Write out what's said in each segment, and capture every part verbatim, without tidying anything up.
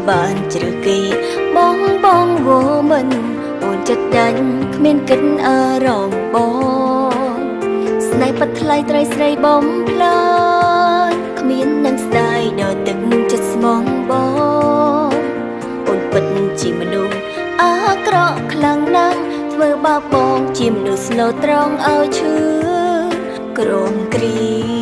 បានជ្រើគេបងបងវមិនអូនចិត្តដាច់គ្មានគិតអារម្មណ៍បងស្នេហ៍ប៉ាត់ថ្លៃត្រីស្រីបំផ្លាញគ្មាននឹងស្ដាយដល់ទឹកចិត្តស្មងបងអូនពិតជាមនុស្សអាក្រក់ខ្លាំងណាស់ធ្វើបាបបងជាមនុស្សស្លូតត្រង់ឲ្យឈឺក្រំគ្រី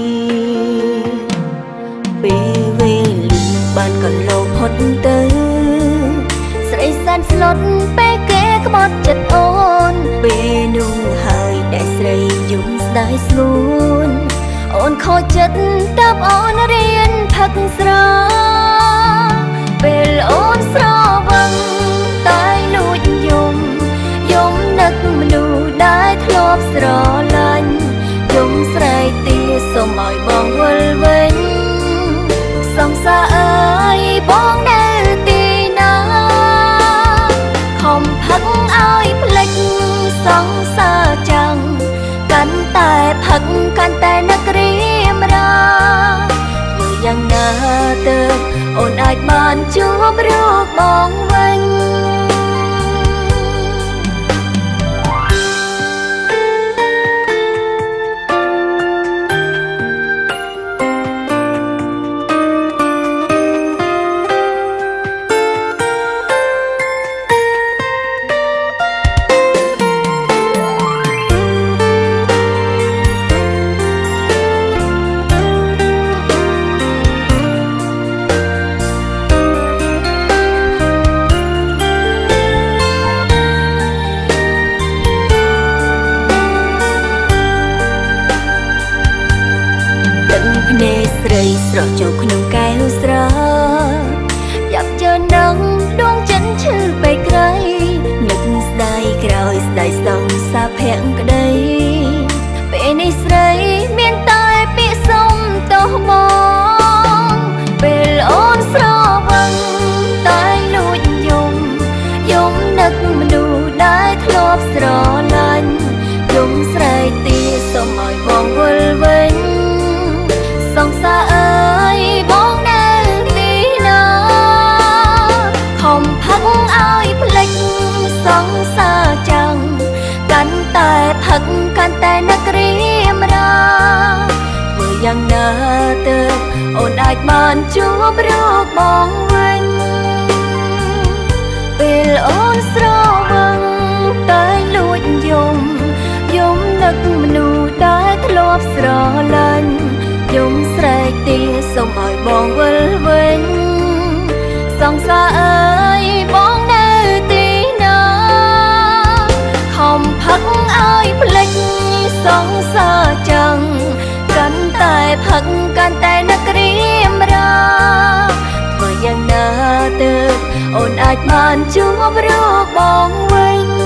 ពេលវេលាបានកន្លងផុតទៅស្រីសែនស្លុតពេលគេក្បត់ចិត្តអូនពេលនោះហើយដែលស្រីយំស្ដាយស្ងួនអូនខូចចិត្តតើបអូនរៀនផឹកស្រាពេលអូនស្រវឹងតែលួចយំយំនឹកមនុស្សដែលធ្លាប់ស្រឡាញ់យំស្រែកទាសូមឲ្យបងវិលវិញសង្សារអើយបងនៅទីណាខំផឹកឲ្យភ្លេចសង្សារចាំងកាន់តែផឹកកាន់តែនឹករៀមរាធ្វើយ៉ាងណាទៅអូនអាចបានជួបរូបបងវិញនេស្រីស្រស់ចូលក្នុងកែវស្រយ៉ាប់ជើនឹងដួងចិត្តឈឺពេកក្រៃនឹកស្ដាយក្រោយស្ដាយសងសាភ័ក្រក្ដីពេលនេះស្រីមានតែពាក្យសុំទោសបងពេលអូនស្រវឹងតែលួចយំយំនឹកមនុស្សដែលធ្លាប់ស្រឡាញ់យំស្រែកទាសូមឲ្យបងវិលវិញសង្សារអើយបងនៅទីណាខំផឹកឲ្យភ្លេចសង្សារចាំងកាន់តែផឹកកាន់តែនឹករៀមរាធ្វើយ៉ាងណាទៅអូនអាចបានជួបរូបបងវិញពេលអូនស្រវឹងតែលួចយំយំនឹកមនុស្សដែលធ្លាប់ស្រឡាញ់យំស្រែកទាសូមឲ្យបងវិលវិញសង្សារអើយបងនៅទីណាខំផឹកឲ្យភ្លេចសង្សារចាំងកាន់តែផឹកកាន់តែនឹករៀមរាធ្វើយ៉ាងណាទៅអូនអាចបានជួបរូបបងវិញ